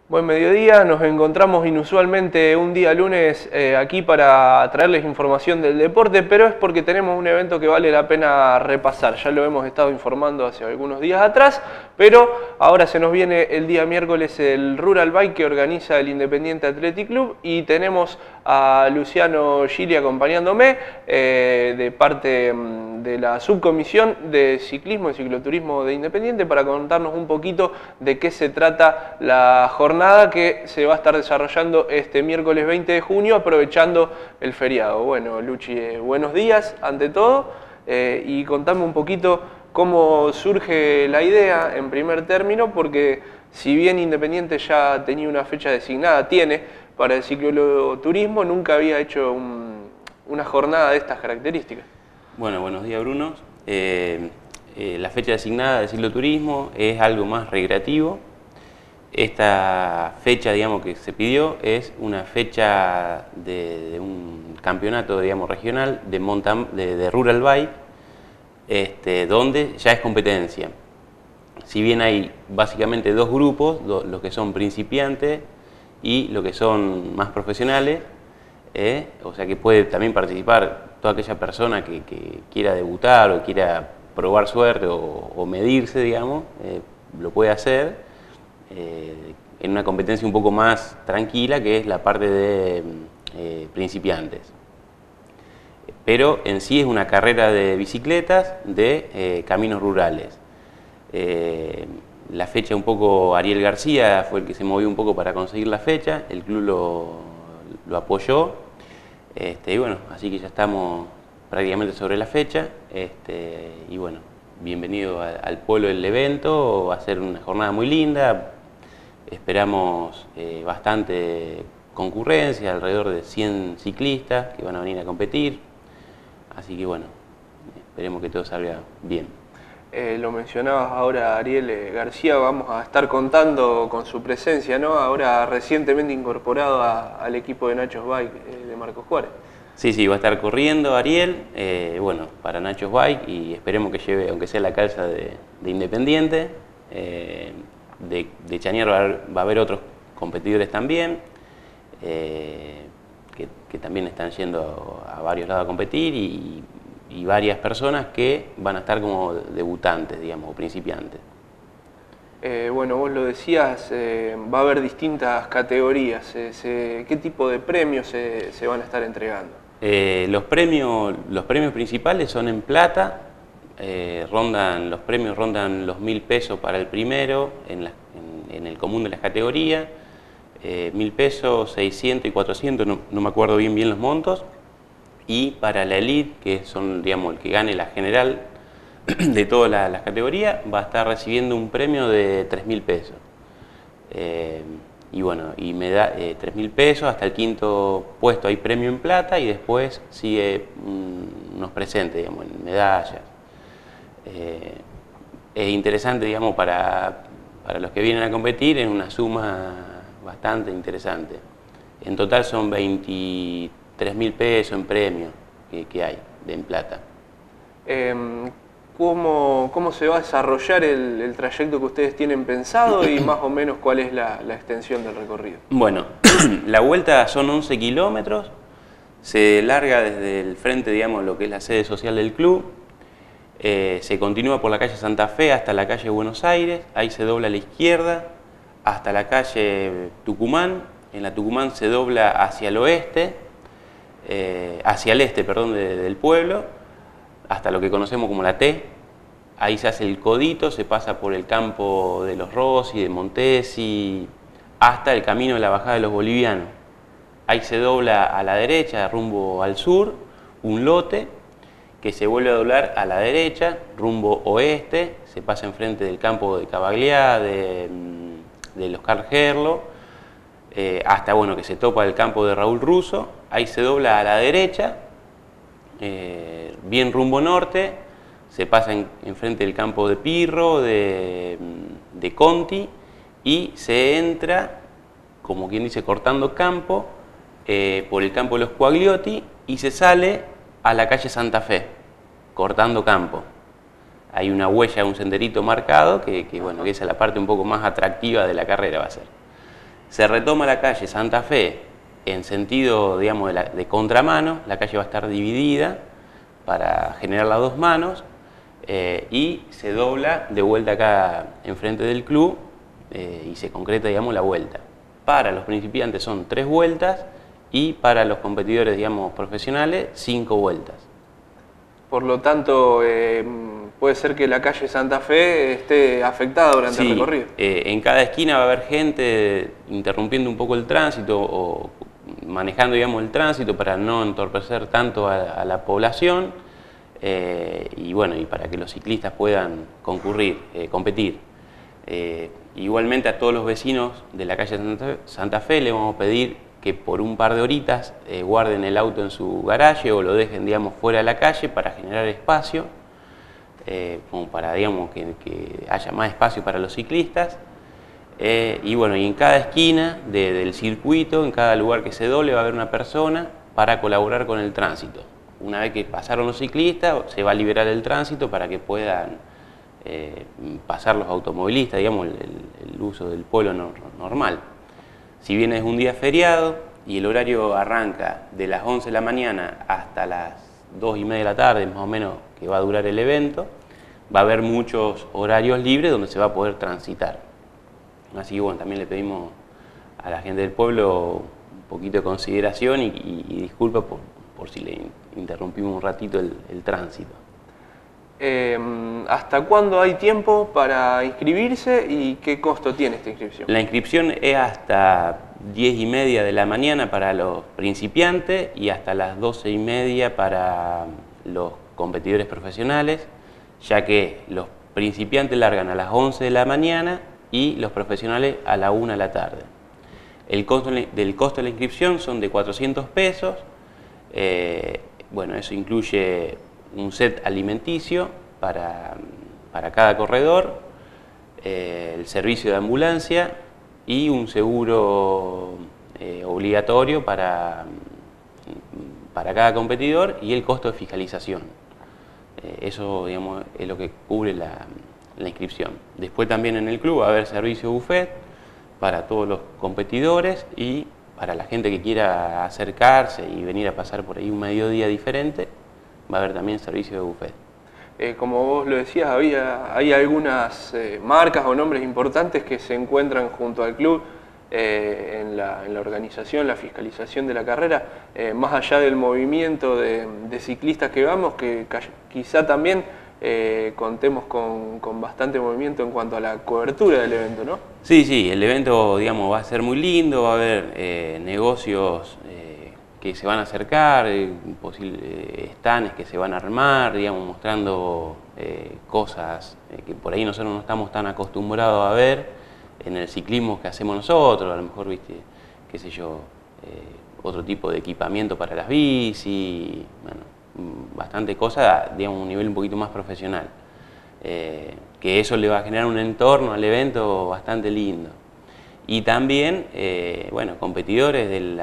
Buen mediodía, nos encontramos inusualmente un día lunes aquí para traerles información del deporte, pero es porque tenemos un evento que vale la pena repasar. Ya lo hemos estado informando hace algunos días atrás, pero ahora se nos viene el día miércoles el Rural Bike que organiza el Independiente Athletic Club y tenemos a Luciano Gili acompañándome de parte de la subcomisión de ciclismo y cicloturismo de Independiente para contarnos un poquito de qué se trata la jornada que se va a estar desarrollando este miércoles 20 de junio aprovechando el feriado. Bueno, Luchi, buenos días ante todo y contame un poquito cómo surge la idea en primer término, porque si bien Independiente ya tenía una fecha designada, tiene para el cicloturismo, nunca había hecho una jornada de estas características. Bueno, buenos días Bruno. La fecha designada del cicloturismo es algo más recreativo. Esta fecha, digamos, que se pidió es una fecha de un campeonato, digamos, regional de Rural Bike, donde ya es competencia. Si bien hay básicamente dos grupos, los que son principiantes y los que son más profesionales, o sea que puede también participar toda aquella persona que quiera debutar o quiera probar suerte o medirse, digamos, lo puede hacer. En una competencia un poco más tranquila, que es la parte de principiantes. Pero en sí es una carrera de bicicletas de caminos rurales. La fecha un poco, Ariel García fue el que se movió un poco para conseguir la fecha, el club lo apoyó, y bueno, así que ya estamos prácticamente sobre la fecha, y bueno, bienvenido al pueblo del evento, va a ser una jornada muy linda. Esperamos bastante concurrencia, alrededor de 100 ciclistas que van a venir a competir, así que bueno, esperemos que todo salga bien. Lo mencionabas ahora, Ariel García, vamos a estar contando con su presencia, ¿no? Ahora recientemente incorporado al equipo de Nachos Bike de Marcos Juárez. Sí, va a esar corriendo Ariel, bueno, para Nachos Bike, y esperemos que lleve, aunque sea la calza de Independiente. De Chanier va a haber otros competidores también, que también están yendo a varios lados a competir y varias personas que van a estar como debutantes, digamos, o principiantes. Bueno, vos lo decías, va a haber distintas categorías. ¿Qué tipo de premios se van a estar entregando? Los premios principales son en plata. Los premios rondan los 1.000 pesos para el primero en el común de las categorías, 1.000 pesos, 600 y 400, no me acuerdo bien los montos, y para la elite, que son, digamos, el que gane la general de todas las categorías, va a estar recibiendo un premio de 3.000 pesos. Y bueno, y me da 3.000 pesos, hasta el quinto puesto hay premio en plata y después sigue unos presentes, digamos, en medallas. Es interesante, digamos, para los que vienen a competir, es una suma bastante interesante. En total son 23.000 pesos en premio que hay en plata. ¿Cómo se va a desarrollar el trayecto que ustedes tienen pensado y más o menos cuál es la extensión del recorrido? Bueno, la vuelta son 11 kilómetros, se larga desde el frente, digamos, lo que es la sede social del club. Se continúa por la calle Santa Fe hasta la calle Buenos Aires, ahí se dobla a la izquierda hasta la calle Tucumán, en la Tucumán se dobla hacia el oeste, hacia el este, perdón, del pueblo, hasta lo que conocemos como la T, ahí se hace el codito, se pasa por el campo de los Rossi, de Montesi, hasta el camino de la bajada de los bolivianos. Ahí se dobla a la derecha, rumbo al sur, un lote, que se vuelve a doblar a la derecha, rumbo oeste, se pasa enfrente del campo de Cavagliá, de los Carl Gerlo, hasta bueno, que se topa el campo de Raúl Russo, ahí se dobla a la derecha, bien rumbo norte, se pasa enfrente del campo de Pirro, de Conti, y se entra, como quien dice, cortando campo, por el campo de los Quagliotti, y se sale a la calle Santa Fe, cortando campo. Hay una huella, un senderito marcado, bueno, que esa es la parte un poco más atractiva de la carrera va a ser. Se retoma la calle Santa Fe en sentido, digamos, de contramano. La calle va a estar dividida para generar las dos manos y se dobla de vuelta acá enfrente del club y se concreta, digamos, la vuelta. Para los principiantes son 3 vueltas y para los competidores, digamos, profesionales, 5 vueltas. Por lo tanto, puede ser que la calle Santa Fe esté afectada durante el recorrido. En cada esquina va a haber gente interrumpiendo un poco el tránsito o manejando, digamos, el tránsito para no entorpecer tanto a la población y bueno, y para que los ciclistas puedan competir. Igualmente a todos los vecinos de la calle Santa Fe le vamos a pedir que por un par de horitas guarden el auto en su garaje o lo dejen, digamos, fuera de la calle para generar espacio, como para, digamos, que haya más espacio para los ciclistas. Y bueno, y en cada esquina del circuito, en cada lugar que se doble, va a haber una persona para colaborar con el tránsito. Una vez que pasaron los ciclistas, se va a liberar el tránsito para que puedan pasar los automovilistas, digamos, el uso del pueblo normal. Si bien es un día feriado y el horario arranca de las 11 de la mañana hasta las 2:30 de la tarde, más o menos, que va a durar el evento, va a haber muchos horarios libres donde se va a poder transitar. Así que bueno, también le pedimos a la gente del pueblo un poquito de consideración y disculpa por si le interrumpimos un ratito el tránsito. ¿Hasta cuándo hay tiempo para inscribirse y qué costo tiene esta inscripción? La inscripción es hasta 10:30 de la mañana para los principiantes y hasta las 12:30 para los competidores profesionales, ya que los principiantes largan a las 11 de la mañana y los profesionales a la 1 de la tarde. El costo de la inscripción son de 400 pesos. Bueno, eso incluye un set alimenticio para cada corredor, el servicio de ambulancia y un seguro obligatorio para cada competidor y el costo de fiscalización. Eso, digamos, es lo que cubre la inscripción. Después también en el club va a haber servicio buffet para todos los competidores y para la gente que quiera acercarse y venir a pasar por ahí un mediodía diferente, va a haber también servicio de buffet. Como vos lo decías, hay algunas marcas o nombres importantes que se encuentran junto al club en la organización, la fiscalización de la carrera, más allá del movimiento de ciclistas que vamos, que quizá también contemos con bastante movimiento en cuanto a la cobertura del evento, ¿no? Sí, el evento, digamos, va a ser muy lindo, va a haber negocios que se van a acercar, posibles stands que se van a armar, digamos, mostrando cosas que por ahí nosotros no estamos tan acostumbrados a ver en el ciclismo que hacemos nosotros, a lo mejor, viste, qué sé yo, otro tipo de equipamiento para las bici, bueno, bastante cosas, digamos, un nivel un poquito más profesional, que eso le va a generar un entorno al evento bastante lindo. Y también, bueno, competidores del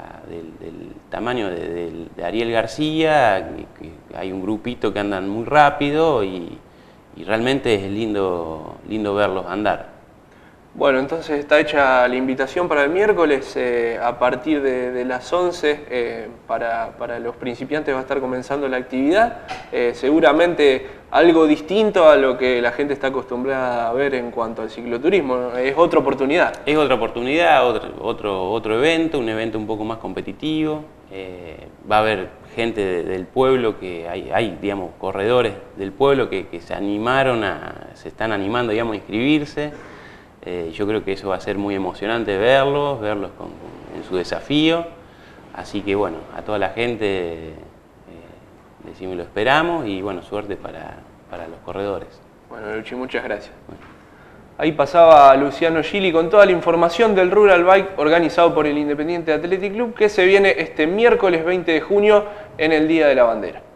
tamaño de Ariel García, que hay un grupito que andan muy rápido y realmente es lindo verlos andar. Bueno, entonces está hecha la invitación para el miércoles a partir de las 11 para los principiantes va a estar comenzando la actividad. Seguramente algo distinto a lo que la gente está acostumbrada a ver en cuanto al cicloturismo. Es otra oportunidad. Es otra oportunidad, otro evento, un evento un poco más competitivo. Va a haber gente del pueblo, que hay, digamos, corredores del pueblo que se están animando, digamos, a inscribirse. Yo creo que eso va a ser muy emocionante verlos en su desafío. Así que bueno, a toda la gente decimos lo esperamos y bueno, suerte para los corredores. Bueno, Luchi, muchas gracias. Bueno. Ahí pasaba Luciano Gili con toda la información del Rural Bike organizado por el Independiente Athletic Club que se viene este miércoles 20 de junio en el Día de la Bandera.